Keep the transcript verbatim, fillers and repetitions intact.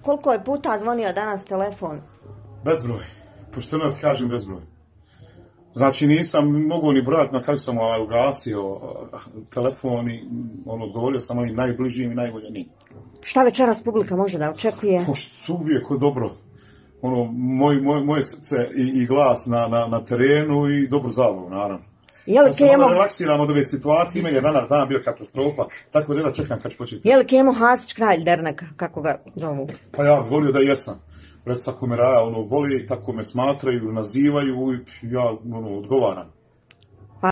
koliko je puta zvonio danas telefon? Bezbroj. Pošteno ti kažem bezbroj. Znači nisam mogao ni brojati na kako sam ovaj ugasio telefon i ono, odgovorio sam ovim najbližim i najvoljenijim. Šta večeras publika može da očekuje? Pošto uvijek dobro. Ono, moj, moj, moje srce i, i glas na, na, na terenu i dobru zabavu, naravno. Je li ja sam Kemo... malo relaksiran od ove situacije, meni je danas dan bio katastrofa, tako da čekam kad ću početi. Je li Kemo Hasić kralj derneka, kako ga zovu? Pa ja bih volio da jesam. Recimo, tako me raja, ono, voli, tako me smatraju, nazivaju i ja ono, odgovaram.